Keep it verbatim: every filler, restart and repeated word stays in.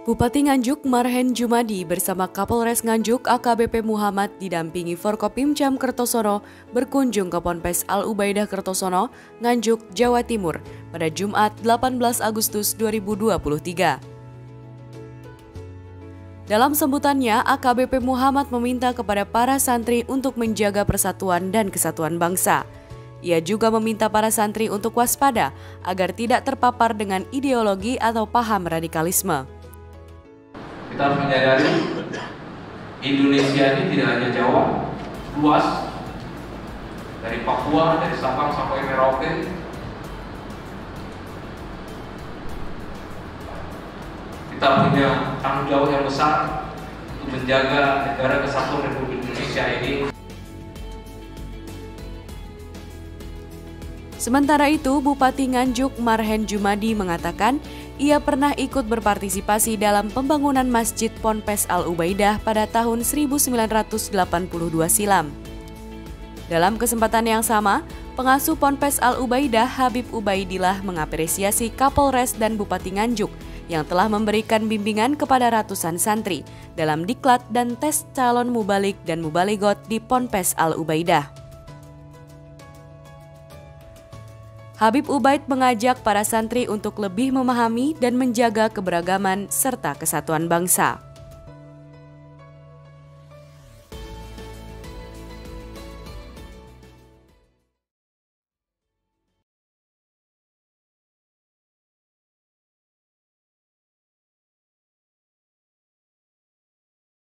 Bupati Nganjuk Marhen Jumadi bersama Kapolres Nganjuk A K B P Muhammad didampingi Forkopimcam Kertosono berkunjung ke Ponpes Al Ubaidah Kertosono, Nganjuk, Jawa Timur pada Jumat delapan belas Agustus dua ribu dua puluh tiga. Dalam sambutannya, A K B P Muhammad meminta kepada para santri untuk menjaga persatuan dan kesatuan bangsa. Ia juga meminta para santri untuk waspada agar tidak terpapar dengan ideologi atau paham radikalisme. Kita harus menyadari Indonesia ini tidak hanya Jawa, luas, dari Papua, dari Sabang sampai Merauke. Kita punya tanggung jawab yang besar untuk menjaga negara kesatuan Republik Indonesia ini. Sementara itu, Bupati Nganjuk Marhen Jumadi mengatakan ia pernah ikut berpartisipasi dalam pembangunan Masjid Ponpes Al Ubaidah pada tahun seribu sembilan ratus delapan puluh dua silam. Dalam kesempatan yang sama, pengasuh Ponpes Al Ubaidah Habib Ubaidillah mengapresiasi Kapolres dan Bupati Nganjuk yang telah memberikan bimbingan kepada ratusan santri dalam diklat dan tes calon mubalik dan mubaligot di Ponpes Al Ubaidah. Habib Ubaid mengajak para santri untuk lebih memahami dan menjaga keberagaman serta kesatuan bangsa.